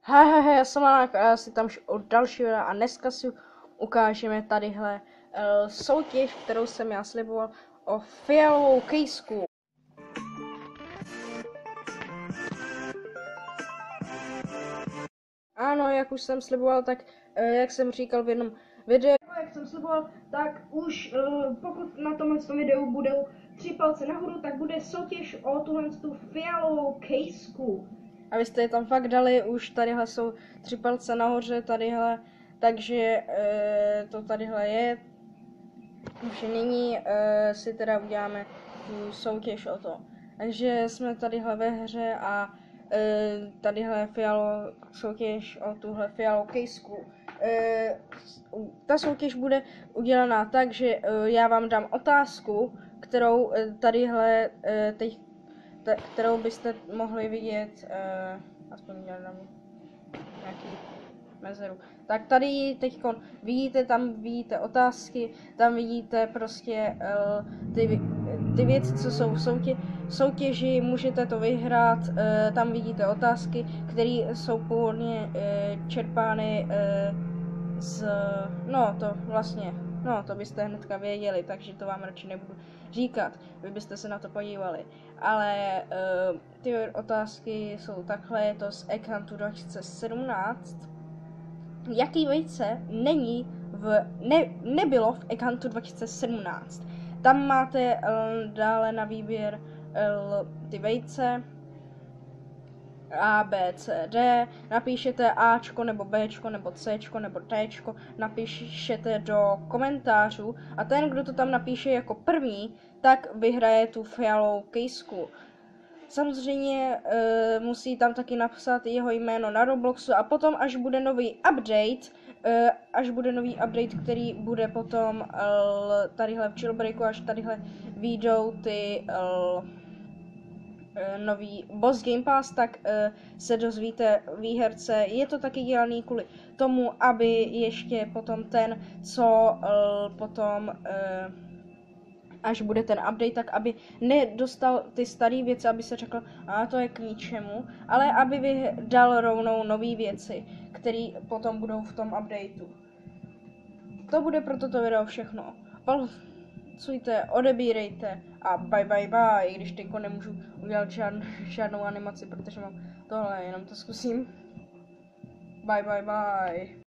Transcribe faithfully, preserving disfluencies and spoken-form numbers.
Hej, hej, hej, já jsem Lanak a já si tam od dalšího a dneska si ukážeme tadyhle uh, soutěž, kterou jsem já sliboval o fialovou kejsku. Ano, jak už jsem sliboval, tak uh, jak jsem říkal v jednom videu, jak jsem sliboval, tak už uh, pokud na tomhle videu budou tři palce nahoru, tak bude soutěž o tuhle tu fialovou kejsku. A vy jste je tam fakt dali, už tadyhle jsou tři palce nahoře, tadyhle, takže e, to tadyhle je. Už nyní e, si teda uděláme tu soutěž o to. Takže jsme tadyhle ve hře a e, tadyhle fialo, soutěž o tuhle fialovou kejsku. E, ta soutěž bude udělaná tak, že e, já vám dám otázku, kterou e, tadyhle e, teď Te, kterou byste mohli vidět, uh, aspoň dělat na nějaký mezeru. Tak tady teď vidíte, tam vidíte otázky, tam vidíte prostě uh, ty, ty věci, co jsou v soutě, soutěži, můžete to vyhrát, uh, tam vidíte otázky, které jsou původně uh, čerpány uh, z, no to vlastně, no to byste hnedka věděli, takže to vám radši nebudu říkat, vy byste se na to podívali. Ale uh, ty otázky jsou takhle, je to z Ekantu dva tisíce sedmnáct. Jaký vejce není v, ne, nebylo v Ekantu dva tisíce sedmnáct? Tam máte uh, dále na výběr uh, ty vejce A, B, C, D, napíšete Ačko nebo Bčko nebo Cčko nebo Tčko, napíšete do komentářů a ten, kdo to tam napíše jako první, tak vyhraje tu fialovou kejsku. Samozřejmě e, musí tam taky napsat jeho jméno na Robloxu a potom, až bude nový update, e, až bude nový update, který bude potom e, tadyhle v Jailbreaku, až tadyhle výjdou ty e, nový Boss Game Pass, tak uh, se dozvíte výherce. Je to taky dělaný kvůli tomu, aby ještě potom ten, co uh, potom, uh, až bude ten update, tak aby nedostal ty staré věci, aby se řekl, a to je k ničemu, ale aby dal rovnou nové věci, které potom budou v tom updateu. To bude pro toto video všechno. Palcujte, odebírejte a bye bye bye, i když teďko nemůžu udělat žádn, žádnou animaci, protože mám tohle, jenom to zkusím. Bye bye bye.